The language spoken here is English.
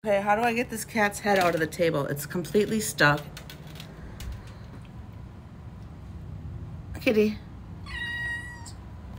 Okay, how do I get this cat's head out of the table? It's completely stuck. Kitty.